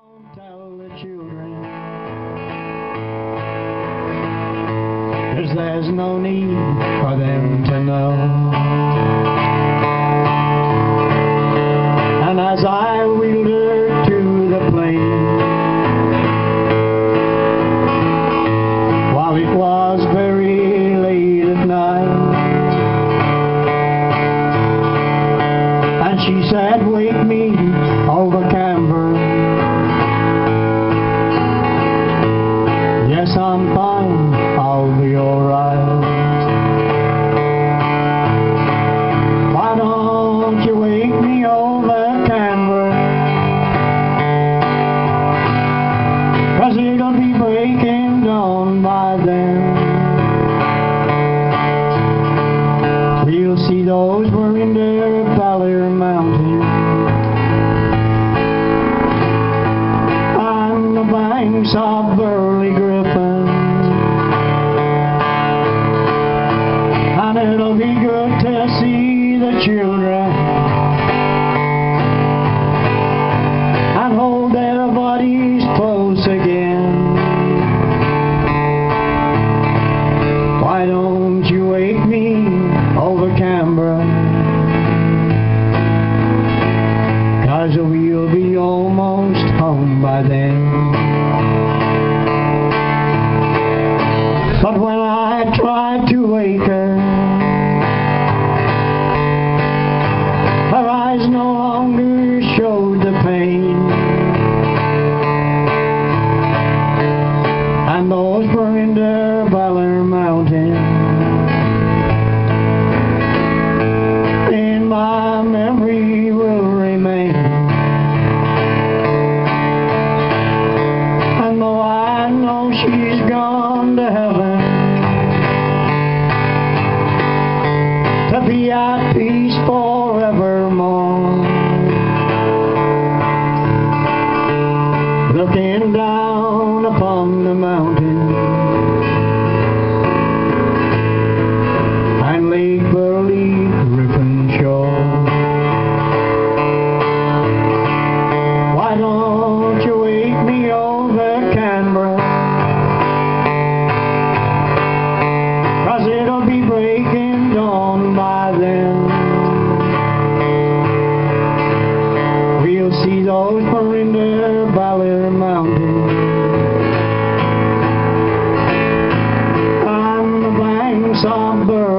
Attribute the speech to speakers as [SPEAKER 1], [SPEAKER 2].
[SPEAKER 1] Don't tell the children, 'cause there's no need for them to know. And as I wheeled her to the plane, while it was very late at night, and she said, "Wake me over Canberra." Yes, I'm fine, I'll be alright. Why don't you wake me over Canberra? 'Cause it'll be breaking dawn by then. We'll see those Verinder Valley Mountains on the banks of Burley Griffin, and it'll be good to see the children and hold their bodies close again. Why don't you wake me over Canberra? 'Cause we'll be almost home by then. But when I tried to wake her, her eyes no longer showed the pain, and those Verinder Valley Mountains in my memory will remain. And though I know she's gone to heaven to be at peace forevermore, looking down upon the mountain and Lake Burley Griffin shore. Why don't you wake me over Canberra? 'Cause it'll be breaking dawn by then. We'll see those Verinder Valley Mountains on the banks of Burley